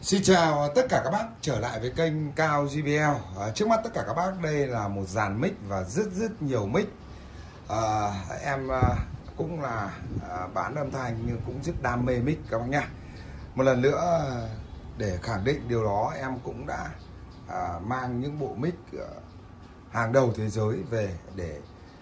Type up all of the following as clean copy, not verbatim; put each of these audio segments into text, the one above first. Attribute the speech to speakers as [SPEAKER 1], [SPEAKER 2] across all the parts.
[SPEAKER 1] Xin chào tất cả các bác trở lại với kênh Cao JBL. Trước mắt tất cả các bác đây là một dàn mic và rất nhiều mic. Em cũng là bán âm thanh nhưng cũng rất đam mê mic các bác nha. Một lần nữa để khẳng định điều đó, em cũng đã mang những bộ mic hàng đầu thế giới về để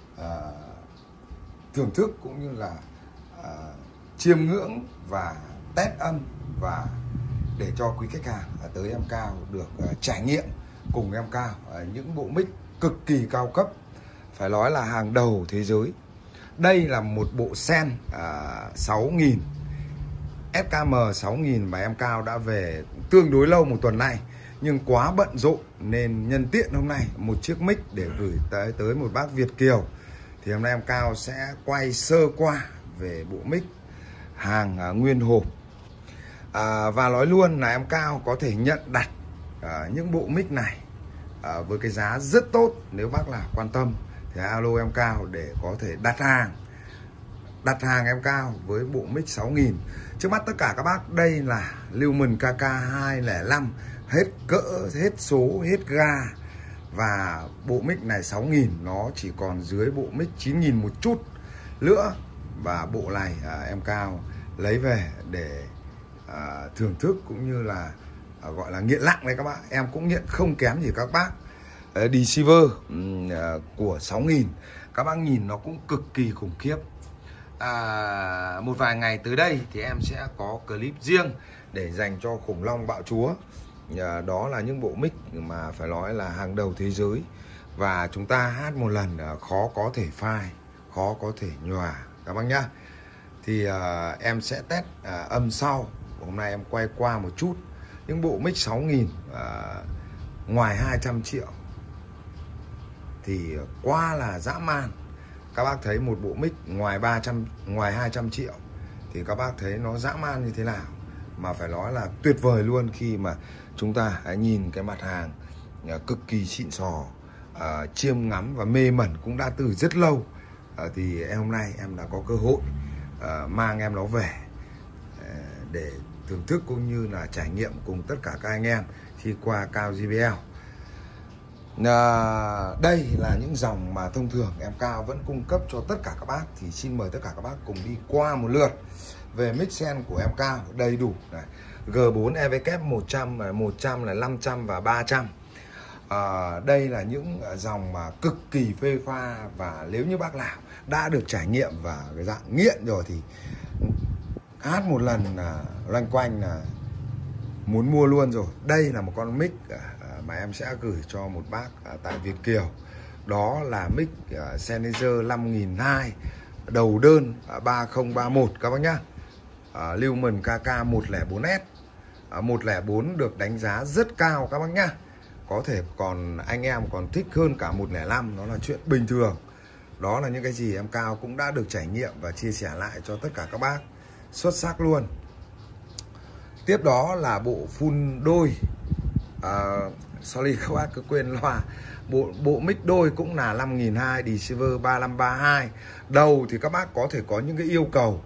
[SPEAKER 1] thưởng thức cũng như là chiêm ngưỡng và test âm và để cho quý khách hàng tới em Cao được trải nghiệm cùng em Cao những bộ mic cực kỳ cao cấp, phải nói là hàng đầu thế giới. Đây là một bộ Sen 6000 SKM 6000 mà em Cao đã về tương đối lâu, một tuần nay, nhưng quá bận rộn nên nhân tiện hôm nay một chiếc mic để gửi tới một bác Việt kiều. Thì hôm nay em Cao sẽ quay sơ qua về bộ mic hàng nguyên hộp. Và nói luôn là em Cao có thể nhận đặt những bộ mic này với cái giá rất tốt. Nếu bác nào quan tâm thì alo em Cao để có thể đặt hàng em Cao với bộ mic 6000. Trước mắt tất cả các bác đây là Lumen KK205, hết cỡ, hết số, hết ga. Và bộ mic này 6000 nó chỉ còn dưới bộ mic 9000 một chút nữa. Và bộ này em Cao lấy về để thưởng thức cũng như là gọi là nghiện lặng đấy các bác. Em cũng nghiện không kém gì các bác. Deceiver của 6000 các bác nhìn nó cũng cực kỳ khủng khiếp. Một vài ngày tới đây thì em sẽ có clip riêng để dành cho khủng long bạo chúa. Đó là những bộ mic mà phải nói là hàng đầu thế giới, và chúng ta hát một lần khó có thể phai, khó có thể nhòa các bác nhá. Thì em sẽ test âm sau. Hôm nay em quay qua một chút những bộ mic 6000 ngoài 200 triệu thì quá là dã man. Các bác thấy một bộ mic ngoài 200 triệu thì các bác thấy nó dã man như thế nào, mà phải nói là tuyệt vời luôn khi mà chúng ta nhìn cái mặt hàng cực kỳ xịn sò, chiêm ngắm và mê mẩn cũng đã từ rất lâu. Thì hôm nay em đã có cơ hội mang em nó về để thưởng thức cũng như là trải nghiệm cùng tất cả các anh em khi qua Cao JBL. Đây là những dòng mà thông thường em Cao vẫn cung cấp cho tất cả các bác, thì xin mời tất cả các bác cùng đi qua một lượt về mic Sen của em Cao đầy đủ này. G4 EVK 100, 100 là 500 và 300. Đây là những dòng mà cực kỳ phê pha, và nếu như bác nào đã được trải nghiệm và cái dạng nghiện rồi thì hát một lần loanh quanh là muốn mua luôn rồi. Đây là một con mic mà em sẽ gửi cho một bác tại Việt kiều. Đó là mic Sennheiser 5200 đầu đơn 3031 các bác nhá. Lumen KK 104S. 104 được đánh giá rất cao các bác nhá. Có thể còn anh em còn thích hơn cả 105, nó là chuyện bình thường. Đó là những cái gì em Cao cũng đã được trải nghiệm và chia sẻ lại cho tất cả các bác. Xuất sắc luôn. Tiếp đó là bộ full đôi. Sorry các bác cứ quên loa. Bộ mic đôi cũng là 5200 Deceiver 3532. Đầu thì các bác có thể có những cái yêu cầu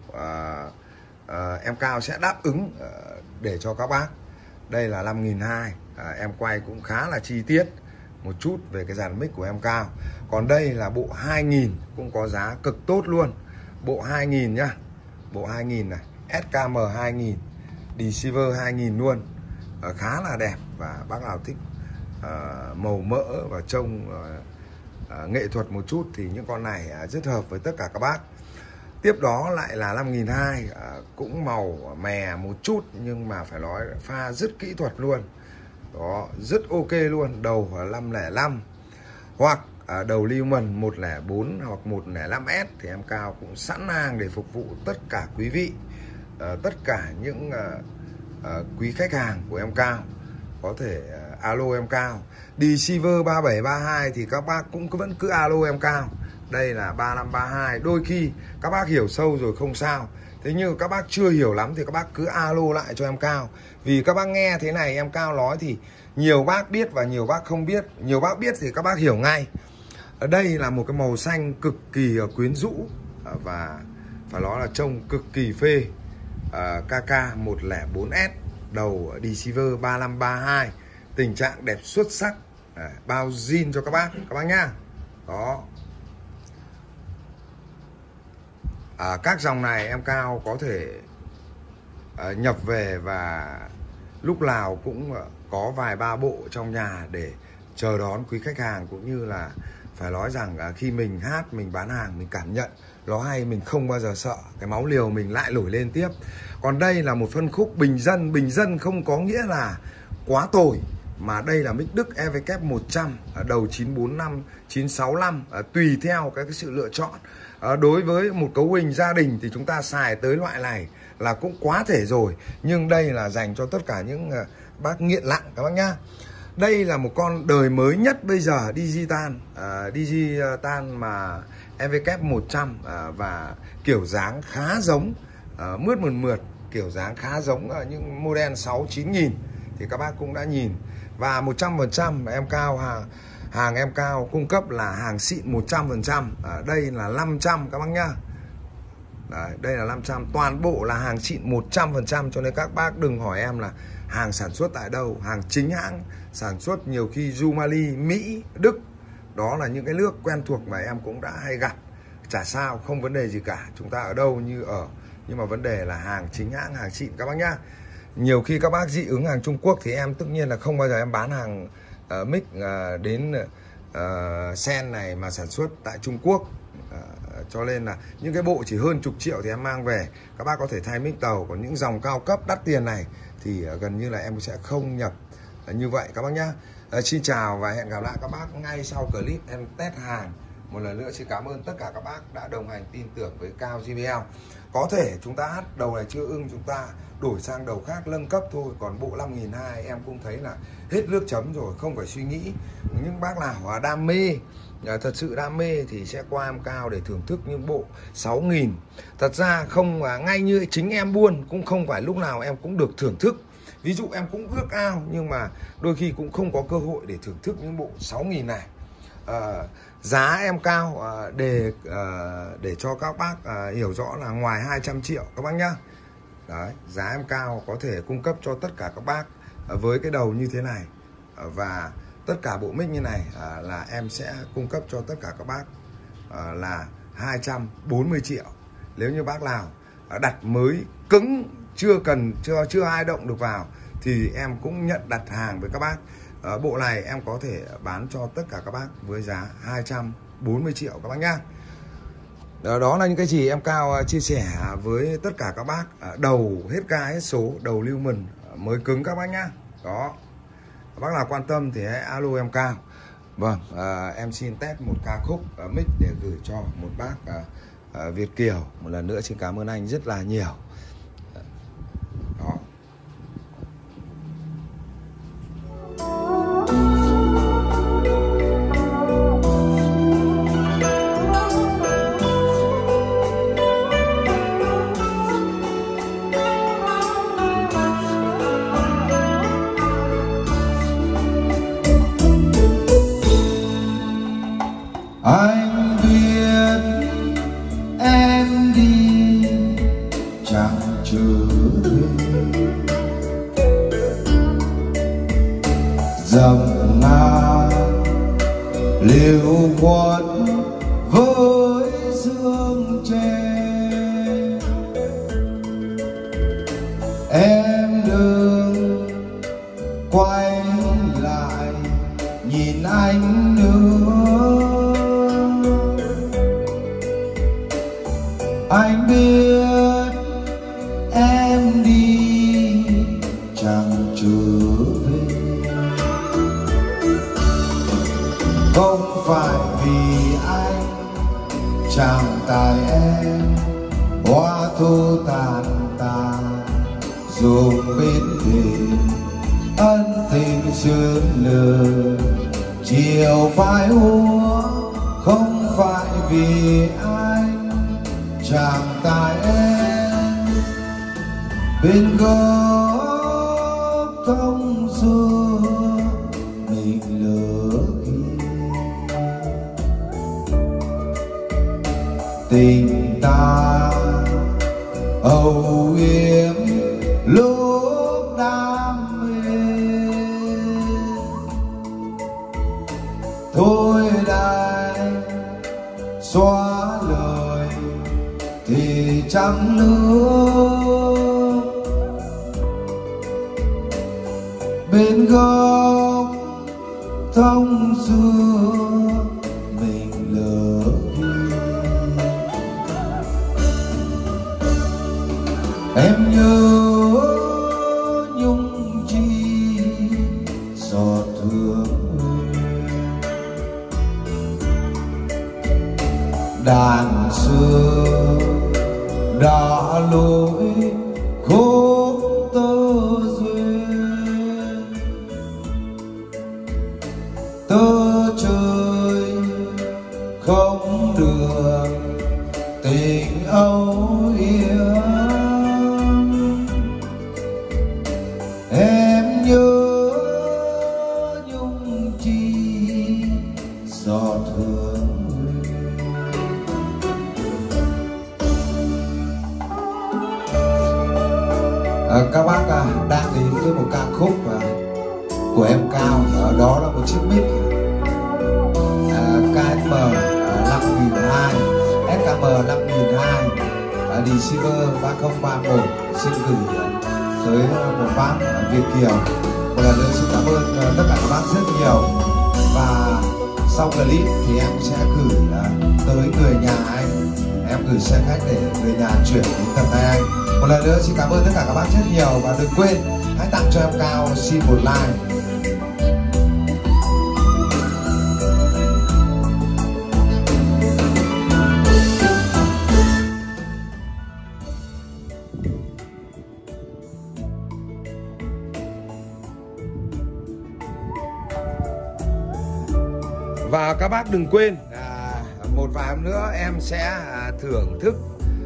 [SPEAKER 1] em Cao sẽ đáp ứng để cho các bác. Đây là 5200. Em quay cũng khá là chi tiết một chút về cái dàn mic của em Cao. Còn đây là bộ 2000 cũng có giá cực tốt luôn. Bộ 2000 nhá. Bộ 2000 này, SKM 2000, Deceiver 2000 luôn. Khá là đẹp, và bác nào thích màu mỡ và trông nghệ thuật một chút thì những con này rất hợp với tất cả các bác. Tiếp đó lại là 5200, cũng màu mè một chút nhưng mà phải nói pha rất kỹ thuật luôn. Đó, rất ok luôn. Đầu 505 hoặc đầu Lumen 104 hoặc 105S thì em Cao cũng sẵn sàng để phục vụ tất cả quý vị, tất cả những quý khách hàng của em Cao có thể alo em Cao. Deceiver 3732 thì các bác cũng vẫn cứ alo em Cao. Đây là 3532. Đôi khi các bác hiểu sâu rồi không sao, thế nhưng các bác chưa hiểu lắm thì các bác cứ alo lại cho em Cao. Vì các bác nghe thế này em Cao nói thì nhiều bác biết và nhiều bác không biết. Nhiều bác biết thì các bác hiểu ngay. Ở đây là một cái màu xanh cực kỳ quyến rũ và phải nói là trông cực kỳ phê. KK 104S đầu Deceiver 3532, tình trạng đẹp xuất sắc, bao zin cho các bác nhá. Đó. Các dòng này em Cao có thể nhập về và lúc nào cũng có vài ba bộ trong nhà để chờ đón quý khách hàng, cũng như là phải nói rằng khi mình hát, mình bán hàng, mình cảm nhận nó hay, mình không bao giờ sợ cái máu liều mình lại nổi lên tiếp. Còn đây là một phân khúc bình dân không có nghĩa là quá tồi, mà đây là mic Đức EVK 100 đầu 945, 965, tùy theo cái sự lựa chọn. Đối với một cấu hình gia đình thì chúng ta xài tới loại này là cũng quá thể rồi, nhưng đây là dành cho tất cả những bác nghiện lặng các bác nhá. Đây là một con đời mới nhất bây giờ, digital mà EVK 100 và kiểu dáng khá giống, mượt, kiểu dáng khá giống những model 6-9 nghìn thì các bác cũng đã nhìn. Và 100% em Cao hàng em Cao cung cấp là hàng xịn 100%. Đây là 500 các bác nhá. Đấy, đây là 500, toàn bộ là hàng xịn 100%, cho nên các bác đừng hỏi em là hàng sản xuất tại đâu, hàng chính hãng sản xuất, nhiều khi Jumali, Mỹ, Đức. Đó là những cái nước quen thuộc mà em cũng đã hay gặp. Chả sao, không vấn đề gì cả, chúng ta ở đâu như ở, nhưng mà vấn đề là hàng chính hãng, hàng xịn các bác nhá. Nhiều khi các bác dị ứng hàng Trung Quốc thì em tất nhiên là không bao giờ em bán hàng mic đến sen này mà sản xuất tại Trung Quốc. Cho nên là những cái bộ chỉ hơn chục triệu thì em mang về, các bác có thể thay mic tàu. Còn những dòng cao cấp đắt tiền này thì gần như là em sẽ không nhập như vậy các bác nhá. Xin chào và hẹn gặp lại các bác ngay sau clip em test hàng. Một lần nữa xin cảm ơn tất cả các bác đã đồng hành tin tưởng với Cao JBL. Có thể chúng ta hát đầu này chưa ưng, chúng ta đổi sang đầu khác nâng cấp thôi. Còn bộ 5.200 em cũng thấy là hết nước chấm rồi, không phải suy nghĩ. Những bác nào đam mê, thật sự đam mê thì sẽ qua em Cao để thưởng thức những bộ 6.000. Thật ra không ngay như chính em buôn cũng không phải lúc nào em cũng được thưởng thức. Ví dụ em cũng ước ao nhưng mà đôi khi cũng không có cơ hội để thưởng thức những bộ 6.000 này. Giá em Cao để cho các bác hiểu rõ là ngoài 200 triệu các bác nhá. Đấy, giá em Cao có thể cung cấp cho tất cả các bác với cái đầu như thế này, và tất cả bộ mic như này là em sẽ cung cấp cho tất cả các bác là 240 triệu. Nếu như bác nào đặt mới cứng, chưa ai động được vào thì em cũng nhận đặt hàng với các bác. Bộ này em có thể bán cho tất cả các bác với giá 240 triệu các bác nhá. Đó là những cái gì em Cao chia sẻ với tất cả các bác. Đầu hết ca hết số, đầu lưu mần mới cứng các bác nhá. Đó, bác nào quan tâm thì hãy alo em Cao. Vâng, em xin test một ca khúc mic để gửi cho một bác Việt Kiều. Một lần nữa xin cảm ơn anh rất là nhiều. Đó.
[SPEAKER 2] Anh biết em đi chẳng trở về, dầm ngang liều quật với dương tre. Em đừng quay lại nhìn anh nữa. Anh biết em đi chẳng trở về, không phải vì anh chẳng tài em hoa thu tàn tàn, dù biết thì ân tình sương lờ chiều phai úa, không phải vì anh chẳng tài em bên gốc thông xưa mình lỡ khi tình ta âu yếm lúc đau. trăng nước bên góc thông xưa mình lỡ đi. Em nhớ nhung chi giọt thương đàn xưa đã lỗi khúc tơ duyên tơ chơi không được tình âu yếm. Em nhớ nhung chi giọt hương. Các bác đang đến với một ca khúc của em Cao, đó là một chiếc mic KSM 5002 SKM 5002 Deceiver 3031 xin gửi tới một bác Việt Kiều. Một lần nữa xin cảm ơn tất cả các bác rất nhiều. Và sau clip thì em sẽ gửi tới người nhà anh, em gửi xe khách để người nhà chuyển đến tận tay anh. Một lần nữa xin cảm ơn tất cả các bác rất nhiều, và đừng quên hãy tặng cho em Cao xin một like.
[SPEAKER 1] Và các bác đừng quên một vài hôm nữa em sẽ thưởng thức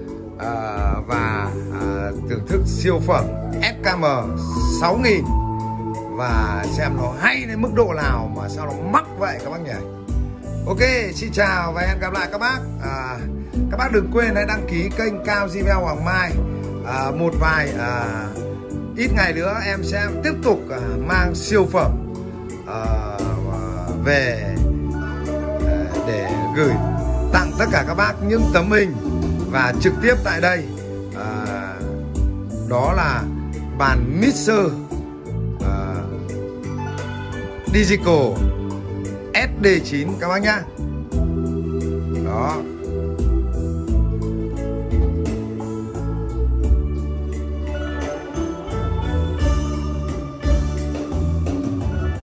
[SPEAKER 1] và thưởng thức siêu phẩm SKM 6000 và xem nó hay đến mức độ nào mà sao nó mắc vậy các bác nhỉ. Ok, xin chào và hẹn gặp lại các bác. Các bác đừng quên hãy đăng ký kênh Cao Gmail Hoàng Mai. Một vài ít ngày nữa em sẽ tiếp tục mang siêu phẩm về để gửi tặng tất cả các bác những tấm hình và trực tiếp tại đây. Đó là bàn mixer Digital SD9 các bác nhá. Đó.